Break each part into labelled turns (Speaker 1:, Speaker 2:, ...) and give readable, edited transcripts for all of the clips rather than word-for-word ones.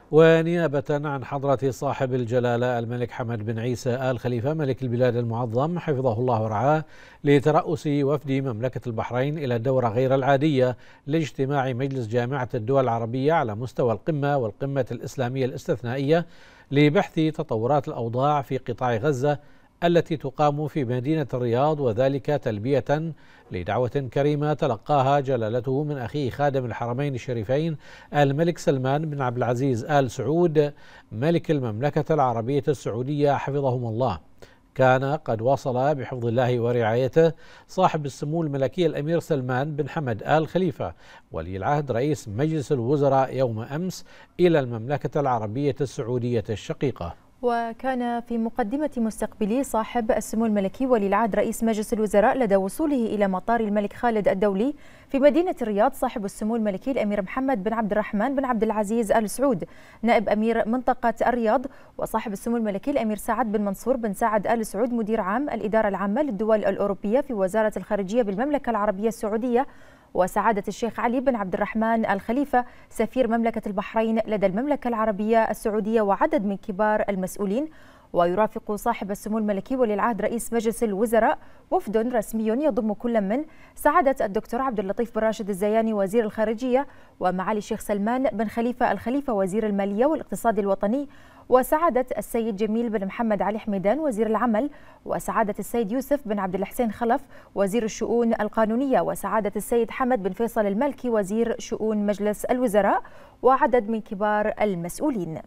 Speaker 1: ونيابة عن حضرة صاحب الجلالة الملك حمد بن عيسى آل خليفة ملك البلاد المعظم حفظه الله ورعاه لترأس وفد مملكة البحرين إلى الدورة غير العادية لاجتماع مجلس جامعة الدول العربية على مستوى القمة والقمة الإسلامية الاستثنائية لبحث تطورات الأوضاع في قطاع غزة التي تقام في مدينة الرياض، وذلك تلبية لدعوة كريمة تلقاها جلالته من أخيه خادم الحرمين الشريفين الملك سلمان بن عبد العزيز آل سعود ملك المملكة العربية السعودية حفظهم الله. كان قد وصل بحفظ الله ورعايته صاحب السمو الملكي الأمير سلمان بن حمد آل خليفة ولي العهد رئيس مجلس الوزراء يوم أمس إلى المملكة العربية السعودية الشقيقة.
Speaker 2: وكان في مقدمة مستقبلي صاحب السمو الملكي ولي العهد رئيس مجلس الوزراء لدى وصوله إلى مطار الملك خالد الدولي في مدينة الرياض صاحب السمو الملكي الأمير محمد بن عبد الرحمن بن عبد العزيز آل سعود نائب أمير منطقة الرياض، وصاحب السمو الملكي الأمير سعد بن منصور بن سعد آل سعود مدير عام الإدارة العامة للدول الأوروبية في وزارة الخارجية بالمملكة العربية السعودية، وسعادة الشيخ علي بن عبد الرحمن آل خليفة سفير مملكة البحرين لدى المملكة العربية السعودية وعدد من كبار المسؤولين. ويرافق صاحب السمو الملكي ولي العهد رئيس مجلس الوزراء وفد رسمي يضم كل من سعادة الدكتور عبد اللطيف بن راشد الزياني وزير الخارجية، ومعالي الشيخ سلمان بن خليفة الخليفة وزير المالية والاقتصاد الوطني، وسعادة السيد جميل بن محمد علي حميدان وزير العمل، وسعادة السيد يوسف بن عبد الحسين خلف وزير الشؤون القانونية، وسعادة السيد حمد بن فيصل المالكي وزير شؤون مجلس الوزراء، وعدد من كبار المسؤولين.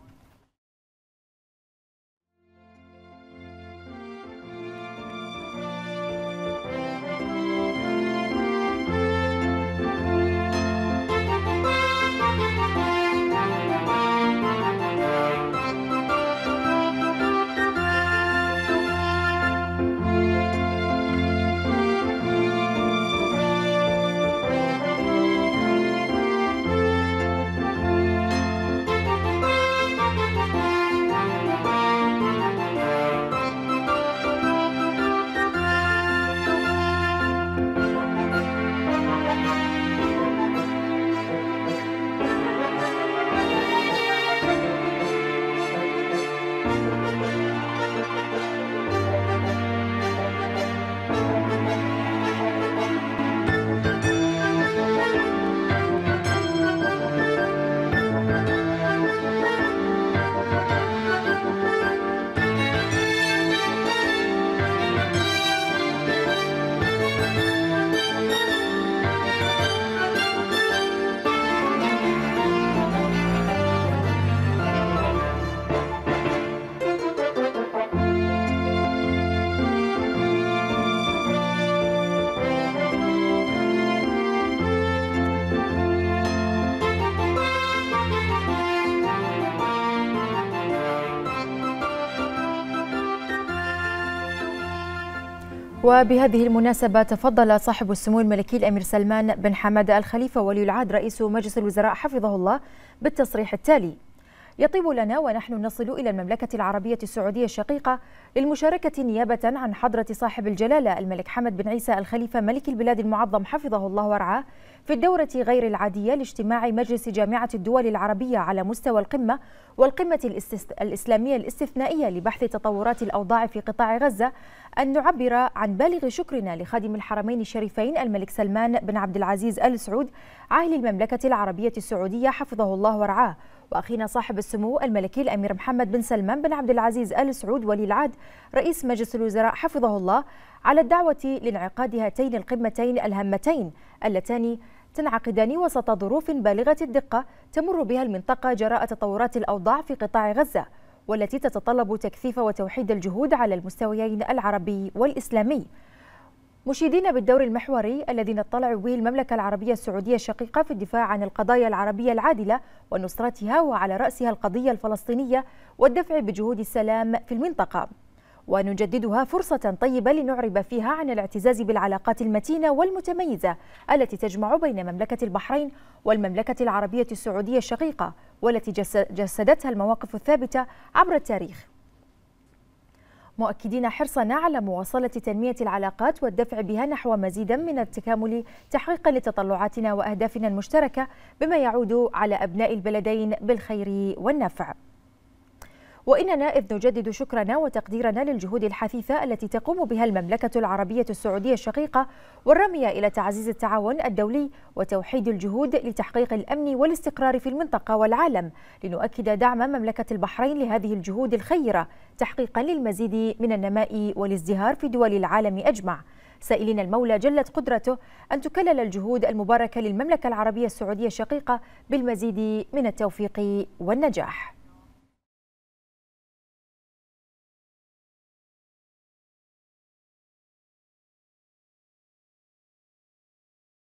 Speaker 2: وبهذه المناسبة تفضل صاحب السمو الملكي الأمير سلمان بن حمد آل خليفة ولي العهد رئيس مجلس الوزراء حفظه الله بالتصريح التالي: يطيب لنا ونحن نصل إلى المملكة العربية السعودية الشقيقة للمشاركة نيابة عن حضرة صاحب الجلالة الملك حمد بن عيسى آل خليفة ملك البلاد المعظم حفظه الله ورعاه في الدورة غير العادية لاجتماع مجلس جامعة الدول العربية على مستوى القمة والقمة الإسلامية الاستثنائية لبحث تطورات الأوضاع في قطاع غزة، أن نعبر عن بالغ شكرنا لخادم الحرمين الشريفين الملك سلمان بن عبد العزيز آل سعود عاهل المملكة العربية السعودية حفظه الله ورعاه، وأخينا صاحب السمو الملكي الأمير محمد بن سلمان بن عبد العزيز آل سعود ولي العهد رئيس مجلس الوزراء حفظه الله على الدعوة لانعقاد هاتين القمتين الهامتين اللتان تنعقدان وسط ظروف بالغة الدقة تمر بها المنطقة جراء تطورات الأوضاع في قطاع غزة، والتي تتطلب تكثيف وتوحيد الجهود على المستويين العربي والإسلامي، مشيدين بالدور المحوري الذي نطلع به المملكة العربية السعودية الشقيقة في الدفاع عن القضايا العربية العادلة ونصرتها، وعلى رأسها القضية الفلسطينية والدفع بجهود السلام في المنطقة، ونجددها فرصة طيبة لنعرب فيها عن الاعتزاز بالعلاقات المتينة والمتميزة التي تجمع بين مملكة البحرين والمملكة العربية السعودية الشقيقة، والتي جسدتها المواقف الثابتة عبر التاريخ، مؤكدين حرصنا على مواصلة تنمية العلاقات والدفع بها نحو مزيد من التكامل تحقيقا لتطلعاتنا وأهدافنا المشتركة بما يعود على أبناء البلدين بالخير والنفع. وإننا إذ نجدد شكرنا وتقديرنا للجهود الحثيثة التي تقوم بها المملكة العربية السعودية الشقيقة والرامية إلى تعزيز التعاون الدولي وتوحيد الجهود لتحقيق الأمن والاستقرار في المنطقة والعالم، لنؤكد دعم مملكة البحرين لهذه الجهود الخيرة تحقيقا للمزيد من النماء والازدهار في دول العالم أجمع، سائلين المولى جلت قدرته أن تكلل الجهود المباركة للمملكة العربية السعودية الشقيقة بالمزيد من التوفيق والنجاح.